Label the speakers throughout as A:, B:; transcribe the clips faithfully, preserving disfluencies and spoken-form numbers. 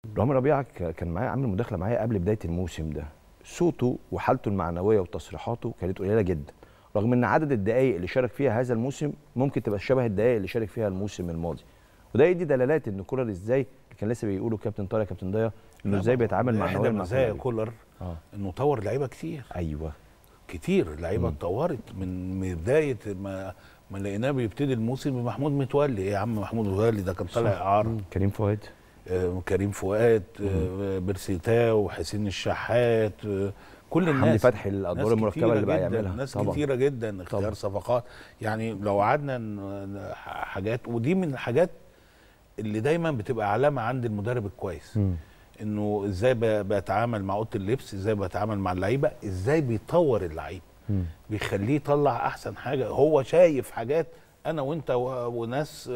A: رامي ربيعه كان معايا عامل مداخله معايا قبل بدايه الموسم ده، صوته وحالته المعنويه وتصريحاته كانت قليله جدا، رغم ان عدد الدقائق اللي شارك فيها هذا الموسم ممكن تبقى شبه الدقائق اللي شارك فيها الموسم الماضي. وده يدي دلالات ان كولر ازاي كان لسه بيقولوا كابتن طارق كابتن ضياء انه ازاي بيتعامل معنويا مع
B: مزايا كولر آه. انه طور لعيبه كتير.
A: ايوه
B: كتير لعيبه اتطورت من بدايه ما ما لقيناه بيبتدي الموسم بمحمود متولي. ايه يا عم محمود متولي ده كان طالع اعاره.
A: كريم فؤاد
B: آه كريم فؤاد آه بيرسيتاو وحسين الشحات آه كل الناس
A: حمدي فتحي الادوار المركبه اللي بقى يعملها
B: ناس طبعا. كتيره جدا اختيار طبعا. صفقات يعني لو قعدنا حاجات، ودي من الحاجات اللي دايما بتبقى علامه عند المدرب الكويس م. انه ازاي بيتعامل مع اوضه اللبس، ازاي بيتعامل مع اللعيبه، ازاي بيطور اللعيب بيخليه يطلع احسن حاجه. هو شايف حاجات انا وانت وناس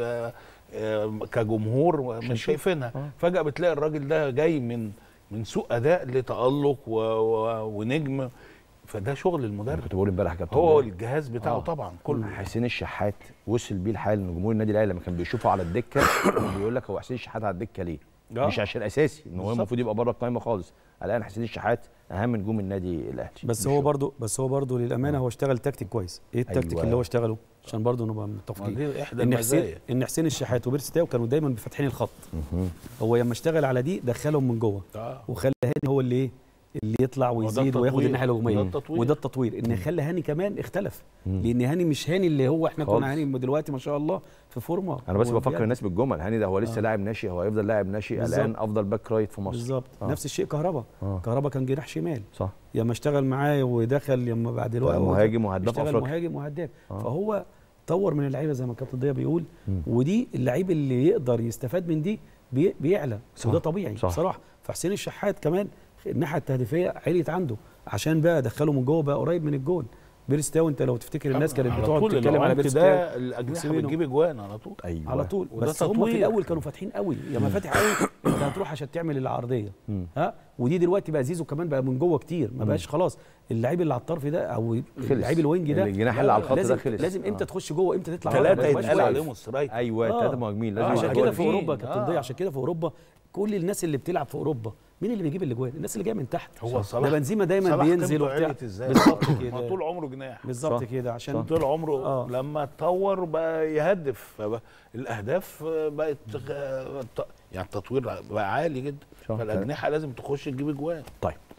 B: كجمهور مش شايفينها. فجاه بتلاقي الراجل ده جاي من من سوء اداء لتالق ونجم. فده شغل المدرب.
A: كنت بقول امبارح كابتن
B: هو الجهاز بتاعه آه. طبعا كله.
A: حسين الشحات وصل بيه الحال ان جمهور النادي الاهلي لما كان بيشوفه على الدكه بيقول لك هو حسين الشحات على الدكه ليه؟ آه. مش عشان اساسي ان هو المفروض يبقى بره القائمه خالص. الان حسين الشحات اهم نجوم النادي الاهلي.
C: بس هو برضه بس هو برضه للامانه آه. هو اشتغل تكتيك كويس. ايه التكتيك أيوة. اللي هو اشتغله؟ عشان برضه نبقى متفقين ان حسين ان حسين الشحات وبيرسي تاو كانوا دايما فاتحين الخط. هو لما اشتغل على دي دخلهم من جوه آه. وخلى هاني هو اللي ايه اللي يطلع ويزيد وياخد الناحيه الهجوميه. وده التطوير ان خلى هاني كمان اختلف. مم. لان هاني مش هاني اللي هو احنا خالص. كنا هاني دلوقتي ما شاء الله في فورمه.
A: انا بس بفكر الناس بالجمل. هاني ده هو لسه آه. لاعب ناشئ، هو هيفضل لاعب ناشئ الان افضل باك رايت في مصر
C: بالظبط. آه. نفس الشيء كهربا آه. كهربا كان جناح شمال
A: صح.
C: لما اشتغل معاه ودخل لما بعد الوقت
A: مهاجم وهداف
C: افريقيا اشتغل مهاجم وهداف آه. فهو طور من اللعيبه زي ما كابتن ضياء بيقول. مم. ودي اللعيب اللي يقدر يستفاد من دي بي بيعلى وده طبيعي صح. بصراحه. فحسين الشحات كمان الناحيه التهديفيه عليت عنده عشان بقى دخله من جوه بقى قريب من الجون. بيرسي تاو انت لو تفتكر الناس كانت بتقعد تتكلم على بيرسي تاو
B: ده الاجنحه بتجيب اجوان على طول.
C: أيوة. على طول. بس هم في الاول كانوا فاتحين قوي. لما فاتح قوي انت هتروح عشان تعمل العرضيه ها. ودي دلوقتي بقى زيزو كمان بقى من جوه كتير ما بقاش خلاص اللعيب اللي على الطرف ده او اللعيب الوينج ده
A: الجناح اللي على الخط ده خلص.
C: لازم امتى تخش جوه امتى تطلع
B: ثلاثه يتقال عليهم سترايك.
A: ايوه ثلاثه مهاجمين لازم.
C: عشان كده في اوروبا كابتن ضياء عشان كده في اوروبا كل الناس اللي بتلعب في اوروبا مين اللي بيجيب الاجوان؟ الناس اللي جايه من تحت.
B: هو صلاح
C: ده بنزيما دايما بينزل وبتاع
B: بالظبط كده. طول عمره جناح
C: بالظبط كده عشان
B: طول عمره آه. لما اتطور بقى يهدف الاهداف بقت يعني التطوير بقى عالي جدا. فالاجنحه لازم تخش تجيب اجوان.
A: طيب